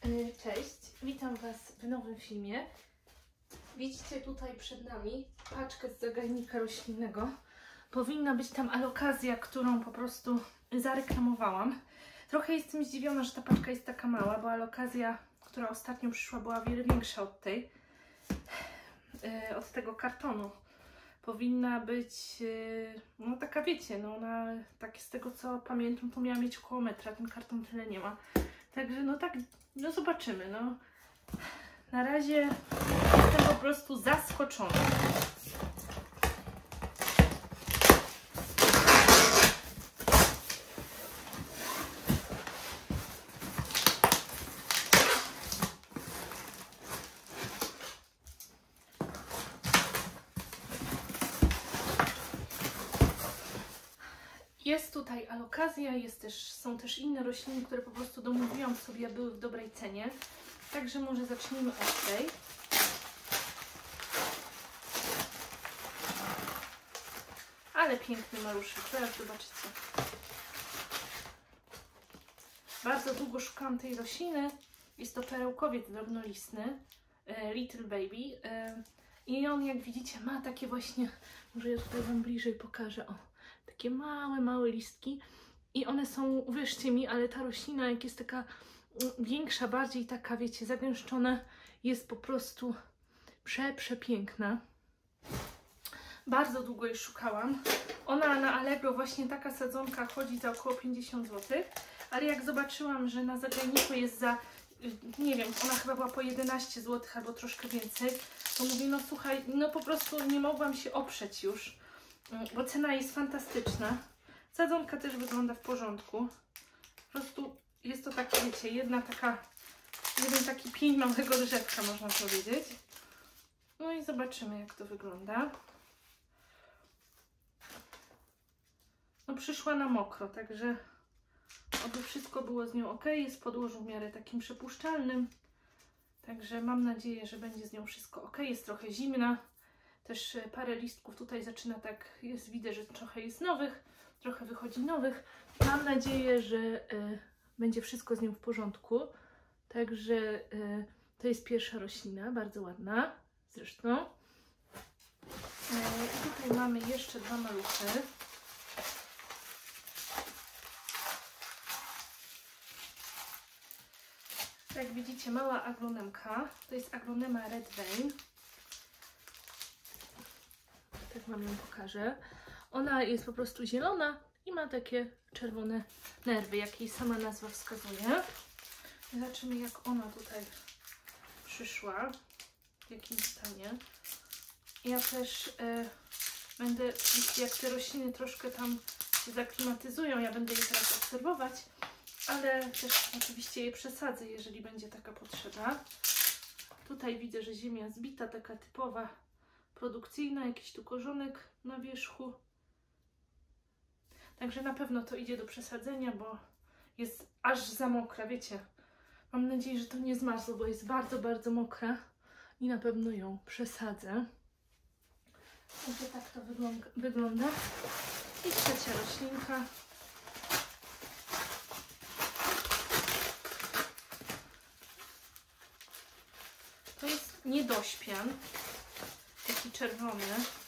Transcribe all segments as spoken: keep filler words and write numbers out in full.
Cześć, witam Was w nowym filmie. Widzicie tutaj przed nami paczkę z zagajnika roślinnego. Powinna być tam alokazja, którą po prostu zareklamowałam. Trochę jestem zdziwiona, że ta paczka jest taka mała, bo alokazja, która ostatnio przyszła, była o wiele większa od tej, yy, od tego kartonu. Powinna być, yy, no taka wiecie, no ona, tak z tego co pamiętam, to miała mieć około metra, ten karton tyle nie ma. Także no tak, no zobaczymy, no. Na razie jestem po prostu zaskoczona. Jest tutaj alokazja, jest też, są też inne rośliny, które po prostu domówiłam sobie, były w dobrej cenie. Także może zacznijmy od tej. Ale piękny maluszek, zaraz zobaczycie. Bardzo długo szukałam tej rośliny. Jest to perełkowiec drobnolistny, Little Baby. I on, jak widzicie, ma takie właśnie, może ja tutaj Wam bliżej pokażę, o, takie małe, małe listki. I one są, uwierzcie mi, ale ta roślina, jak jest taka większa, bardziej taka, wiecie, zagęszczona, jest po prostu prze, przepiękna. Bardzo długo jej szukałam. Ona na Allegro, właśnie taka sadzonka, chodzi za około pięćdziesiąt złotych, ale jak zobaczyłam, że na zagajniku jest za, nie wiem, ona chyba była po jedenaście złotych albo troszkę więcej, to mówię, no słuchaj, no po prostu nie mogłam się oprzeć już, bo cena jest fantastyczna. Sadzonka też wygląda w porządku. Po prostu jest to tak, wiecie, jedna taka, jeden taki pień małego drzewka, można powiedzieć. No i zobaczymy, jak to wygląda. No przyszła na mokro, także oby wszystko było z nią ok. Jest w podłożu w miarę takim przepuszczalnym. Także mam nadzieję, że będzie z nią wszystko ok. Jest trochę zimna. Też parę listków tutaj zaczyna tak, jest, widzę, że trochę jest nowych. Trochę wychodzi nowych. Mam nadzieję, że y, będzie wszystko z nią w porządku. Także y, to jest pierwsza roślina, bardzo ładna zresztą. Y, tutaj mamy jeszcze dwa maluchy. Jak widzicie, mała aglonemka. To jest aglonema Red Vein. Tak Wam ją pokażę. Ona jest po prostu zielona i ma takie czerwone nerwy, jak jej sama nazwa wskazuje. Zobaczymy, jak ona tutaj przyszła, w jakim stanie. Ja też e, będę, jak te rośliny troszkę tam się zaklimatyzują, ja będę je teraz obserwować, ale też oczywiście je przesadzę, jeżeli będzie taka potrzeba. Tutaj widzę, że ziemia zbita, taka typowa, produkcyjna, jakiś tu korzonek na wierzchu. Także na pewno to idzie do przesadzenia, bo jest aż za mokra, wiecie. Mam nadzieję, że to nie zmarzło, bo jest bardzo, bardzo mokra i na pewno ją przesadzę. Także tak to wygląda. I trzecia roślinka. To jest niedośpian, taki czerwony.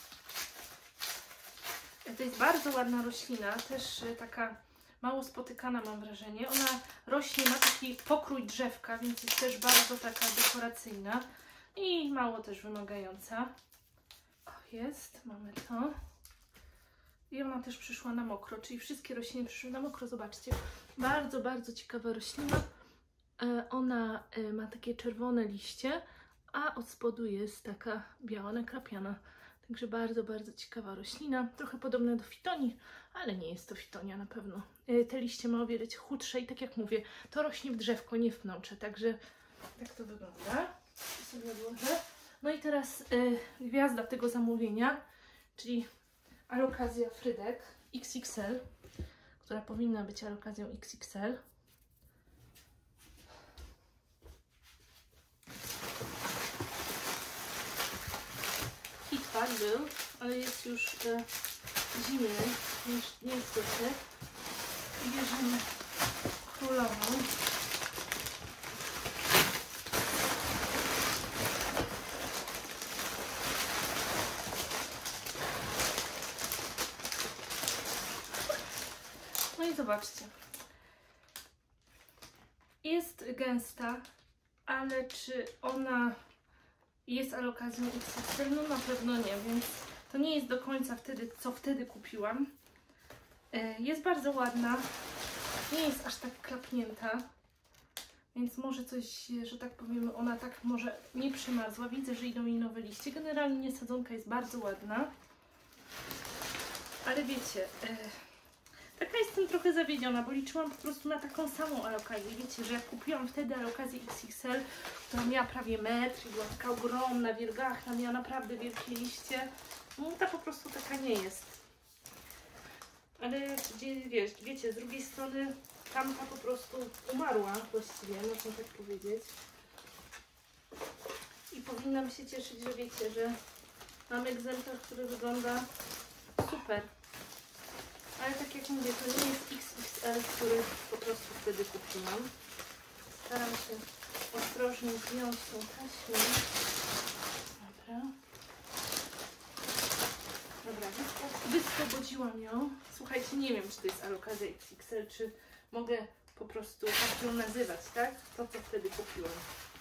To jest bardzo ładna roślina, też taka mało spotykana, mam wrażenie. Ona rośnie, ma taki pokrój drzewka, więc jest też bardzo taka dekoracyjna i mało też wymagająca. O, jest, mamy to. I ona też przyszła na mokro, czyli wszystkie rośliny przyszły na mokro, zobaczcie. Bardzo, bardzo ciekawa roślina. Ona ma takie czerwone liście, a od spodu jest taka biała nakrapiana. Także bardzo, bardzo ciekawa roślina. Trochę podobna do fitonii, ale nie jest to fitonia na pewno. Te liście ma o wiele chudsze i tak jak mówię, to rośnie w drzewko, nie w pnącze. Także tak to wygląda. Sobie odłożę. No i teraz y, gwiazda tego zamówienia, czyli alokazja Frydek X X L, która powinna być alokazją X X L. Był, ale jest już e, zimny, niestety. I bierzemy królową. No i zobaczcie. Jest gęsta, ale czy ona jest alokazją X X L? No na pewno nie, więc to nie jest do końca wtedy, co wtedy kupiłam. Jest bardzo ładna, nie jest aż tak klapnięta, więc może coś, że tak powiem, ona tak może nie przymarzła. Widzę, że idą jej nowe liście. Generalnie sadzonka jest bardzo ładna, ale wiecie, e, taka jestem trochę zawiedziona, bo liczyłam po prostu na taką samą alokazję. Wiecie, że jak kupiłam wtedy alokazję X X L, która miała prawie metr i była taka ogromna, wielgachna, miała naprawdę wielkie liście, no ta po prostu taka nie jest. Ale gdzie, wiesz, wiecie, z drugiej strony tamta po prostu umarła właściwie, można tak powiedzieć. I powinnam się cieszyć, że wiecie, że mam egzemplarz, który wygląda super. Ale tak jak mówię, to nie jest X X L, który po prostu wtedy kupiłam. Staram się ostrożnie zdjąć tą taśmę. Dobra. Dobra, wyswobodziłam ją. Słuchajcie, nie wiem, czy to jest alokazja X X L, czy mogę po prostu tak ją nazywać, tak? To, co wtedy kupiłam.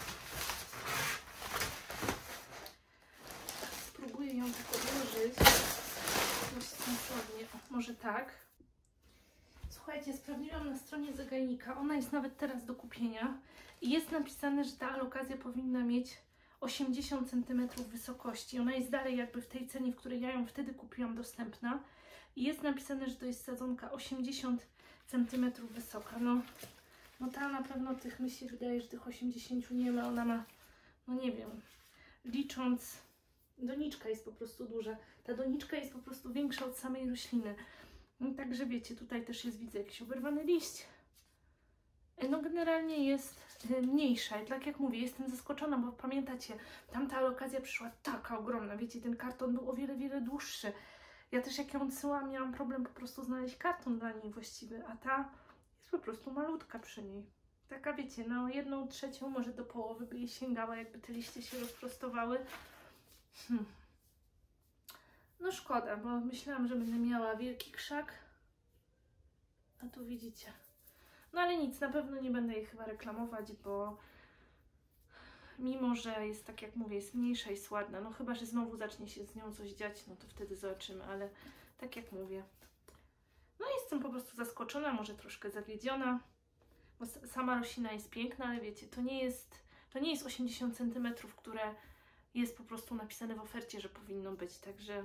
Spróbuję ją tak odłożyć. Dość sensownie. O, może tak. Słuchajcie, sprawdziłam na stronie zagajnika. Ona jest nawet teraz do kupienia. I jest napisane, że ta alokazja powinna mieć osiemdziesiąt centymetrów wysokości. Ona jest dalej jakby w tej cenie, w której ja ją wtedy kupiłam, dostępna. I jest napisane, że to jest sadzonka osiemdziesiąt centymetrów wysoka. No, no ta na pewno tych, mi się wydaje, że tych osiemdziesiąt nie ma. Ona ma, no nie wiem, licząc, doniczka jest po prostu duża. Ta doniczka jest po prostu większa od samej rośliny. No, także wiecie, tutaj też jest, widzę, jakiś oberwany liść. No generalnie jest mniejsza i tak jak mówię, jestem zaskoczona, bo pamiętacie, tamta alokazja przyszła taka ogromna, wiecie, ten karton był o wiele, wiele dłuższy. Ja też jak ją odsyłam, miałam problem po prostu znaleźć karton dla niej właściwy, a ta jest po prostu malutka przy niej. Taka wiecie, no jedną trzecią, może do połowy by jej sięgała, jakby te liście się rozprostowały. Hmm. No szkoda, bo myślałam, że będę miała wielki krzak, a tu widzicie. No ale nic, na pewno nie będę jej chyba reklamować, bo mimo, że jest tak jak mówię, jest mniejsza i jest ładna, no chyba, że znowu zacznie się z nią coś dziać, no to wtedy zobaczymy, ale tak jak mówię, no jestem po prostu zaskoczona, może troszkę zawiedziona, bo sama roślina jest piękna, ale wiecie, to nie jest, to nie jest osiemdziesiąt centymetrów, które jest po prostu napisane w ofercie, że powinno być, także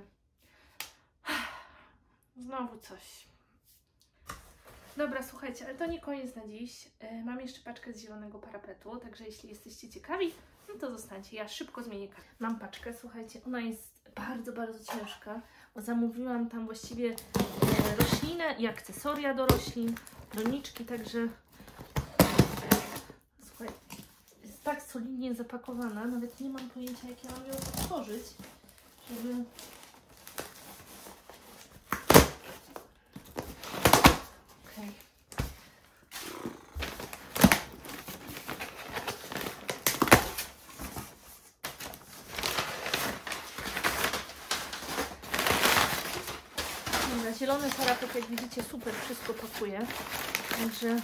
znowu coś. Dobra, słuchajcie, ale to nie koniec na dziś. E, mam jeszcze paczkę z zielonego parapetu, także jeśli jesteście ciekawi, no to zostańcie. Ja szybko zmienię kartę. Mam paczkę, słuchajcie, ona jest bardzo, bardzo ciężka, bo zamówiłam tam właściwie e, roślinę i akcesoria do roślin, doniczki, także słuchajcie, jest tak solidnie zapakowana, nawet nie mam pojęcia, jak ja mam ją otworzyć, żeby... Zielony parapet, jak widzicie, super wszystko pakuje, także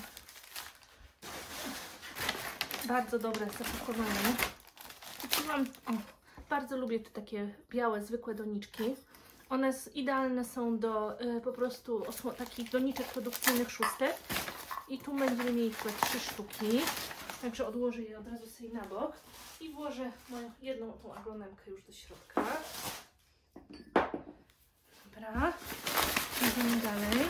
bardzo dobre zapakowanie. Kupiłam, o, bardzo lubię te takie białe, zwykłe doniczki. One idealne są do y, po prostu osło, takich doniczek produkcyjnych szóstek. I tu będziemy mieli chyba trzy sztuki, także odłożę je od razu sobie na bok i włożę moją jedną tą agronemkę już do środka. Dobra. Idziemy dalej.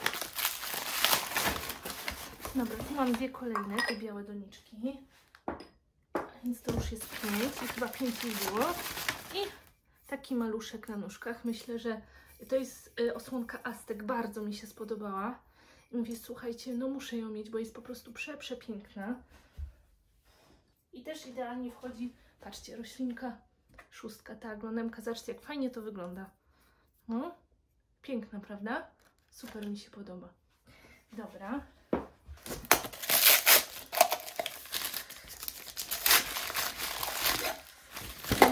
Dobra, tu mam dwie kolejne, te białe doniczki. Więc to już jest pięć. I chyba pięć już było. I taki maluszek na nóżkach. Myślę, że to jest osłonka Aztek. Bardzo mi się spodobała. I mówię, słuchajcie, no muszę ją mieć, bo jest po prostu prze, przepiękna. I też idealnie wchodzi, patrzcie, roślinka szóstka, ta agronemka. Zobaczcie, jak fajnie to wygląda. No. Piękna, prawda? Super mi się podoba. Dobra.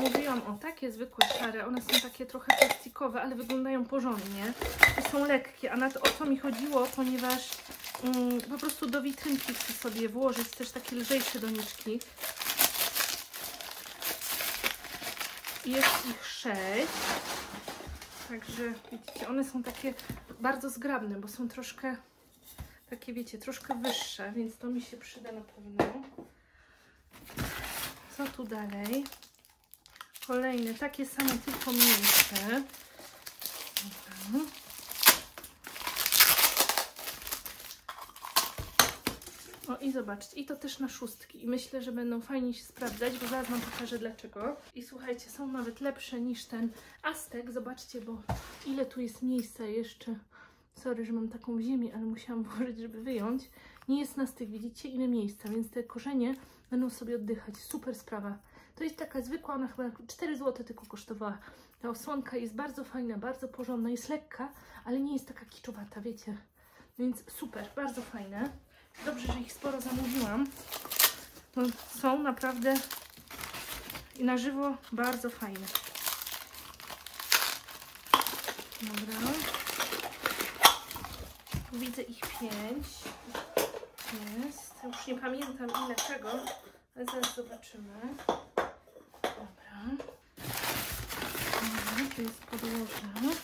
zamówiłam, o, takie zwykłe szare. One są takie trochę plastikowe, ale wyglądają porządnie. I są lekkie, a na to o co mi chodziło, ponieważ um, po prostu do witrynki chcę sobie włożyć też takie lżejsze doniczki. Jest ich sześć. Także widzicie, one są takie bardzo zgrabne, bo są troszkę takie, wiecie, troszkę wyższe, więc to mi się przyda na pewno. Co tu dalej? Kolejne, takie same, tylko mniejsze. Mhm. O i zobaczcie, i to też na szóstki. I myślę, że będą fajnie się sprawdzać, bo zaraz wam pokażę dlaczego. I słuchajcie, są nawet lepsze niż ten Aztek. Zobaczcie, bo ile tu jest miejsca jeszcze. Sorry, że mam taką w ziemi, ale musiałam włożyć, żeby wyjąć. Nie jest na styk, widzicie ile miejsca, więc te korzenie będą sobie oddychać. Super sprawa. To jest taka zwykła, ona chyba cztery złote tylko kosztowała. Ta osłonka jest bardzo fajna, bardzo porządna, jest lekka, ale nie jest taka kiczowata, wiecie. Więc super, bardzo fajne. Dobrze, że ich sporo zamówiłam. No, są naprawdę i na żywo bardzo fajne. Dobra. Tu widzę ich pięć. Jest. Już nie pamiętam ile czego, ale zaraz zobaczymy. Dobra. Dobra, tu jest podłoże.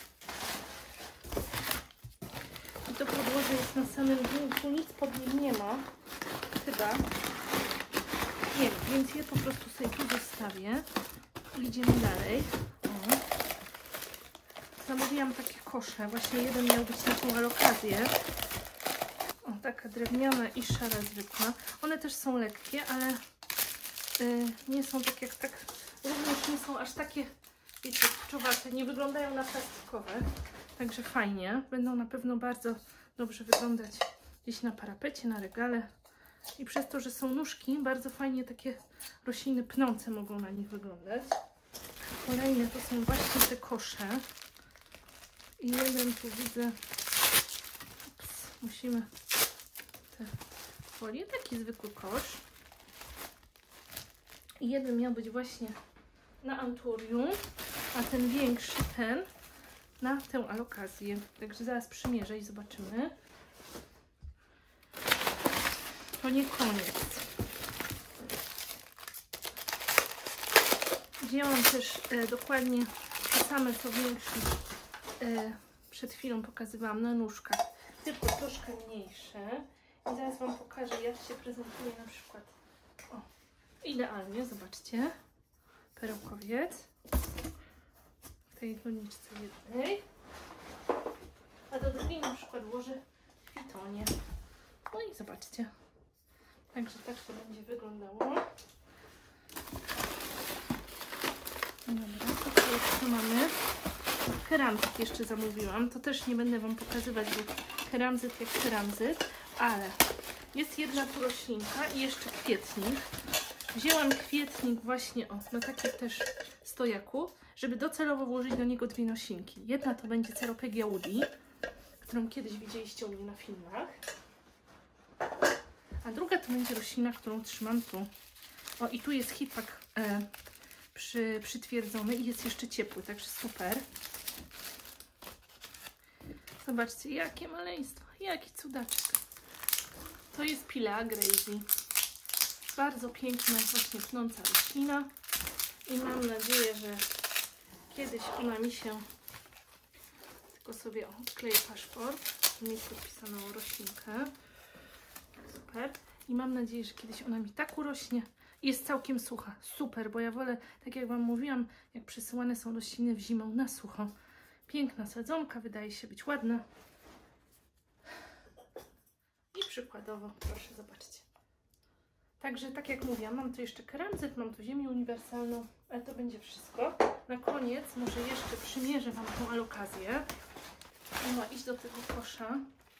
I to podłoże jest na samym dół, tu nic pod nim nie ma. Chyba. Nie, więc je po prostu sobie tu zostawię. Idziemy dalej. O. Zamówiłam takie kosze. Właśnie jeden miał być na tą alokację. O, taka drewniana i szara zwykła. One też są lekkie, ale yy, nie są tak jak tak, również nie są aż takie, wiecie, kiczowate. Nie wyglądają na plastikowe. Także fajnie. Będą na pewno bardzo dobrze wyglądać gdzieś na parapecie, na regale. I przez to, że są nóżki, bardzo fajnie takie rośliny pnące mogą na nich wyglądać. Kolejne to są właśnie te kosze. I jeden tu widzę. Ups, musimy te folię. Taki zwykły kosz. I jeden miał być właśnie na anturium, a ten większy, ten na tę alokację. Także zaraz przymierzę i zobaczymy. To nie koniec. Wzięłam też e, dokładnie te same co większe. E, przed chwilą pokazywałam na nóżkach, tylko troszkę mniejsze. I zaraz wam pokażę, jak się prezentuje na przykład. O, idealnie, zobaczcie. Perełkowiec. W tej doniczce jednej. A do drugiej na przykład włożę fitonie. No i zobaczcie. Także tak to będzie wyglądało. Dobra, tutaj jeszcze mamy keramzyt, jeszcze zamówiłam. To też nie będę wam pokazywać, bo keramzyt jak keramzyt, ale jest jedna tu roślinka i jeszcze kwietnik. Wzięłam kwietnik właśnie o, na takim też stojaku, żeby docelowo włożyć do niego dwie nosinki. Jedna to będzie Ceropegia woody, którą kiedyś widzieliście u mnie na filmach. A druga to będzie roślina, którą trzymam tu. O, i tu jest hipak e, przy, przytwierdzony i jest jeszcze ciepły, także super. Zobaczcie, jakie maleństwo, jaki cudaczek. To jest Pilea Grazy. Bardzo piękna, właśnie pnąca roślina. I mam nadzieję, że kiedyś ona mi się... Tylko sobie odkleję paszport. Tu jest podpisaną roślinkę. Super. I mam nadzieję, że kiedyś ona mi tak urośnie. Jest całkiem sucha. Super, bo ja wolę, tak jak wam mówiłam, jak przesyłane są rośliny w zimę na sucho. Piękna sadzonka, wydaje się być ładna. I przykładowo, proszę, zobaczcie. Także tak jak mówiłam, mam tu jeszcze keramzyt, mam tu ziemię uniwersalną, ale to będzie wszystko. Na koniec może jeszcze przymierzę wam tą alokazję. No, iść do tego kosza.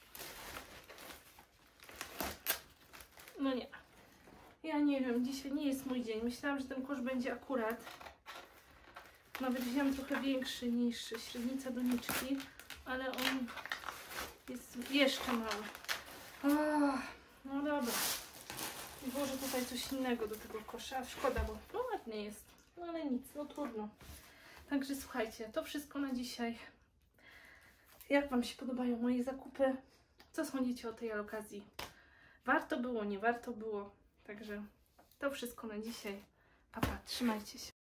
No nie. Ja nie wiem, dzisiaj nie jest mój dzień. Myślałam, że ten kosz będzie akurat. Nawet wziąłem trochę większy niż średnica doniczki, ale on jest jeszcze mały. Oh, no dobra. I włożę tutaj coś innego do tego kosza. Szkoda, bo no ładnie jest. No ale nic, no trudno. Także słuchajcie, to wszystko na dzisiaj. Jak Wam się podobają moje zakupy? Co sądzicie o tej okazji? Warto było, nie warto było? Także to wszystko na dzisiaj. Pa, pa, trzymajcie się.